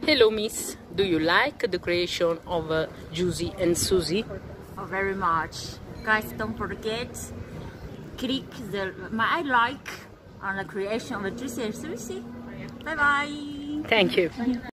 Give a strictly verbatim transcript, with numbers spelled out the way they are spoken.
Hello, Miss. Do you like the creation of uh, Juicy and Susie? Oh, very much. Guys, don't forget, click the my I like on the creation of Juicy and Susie. Bye bye. Thank you.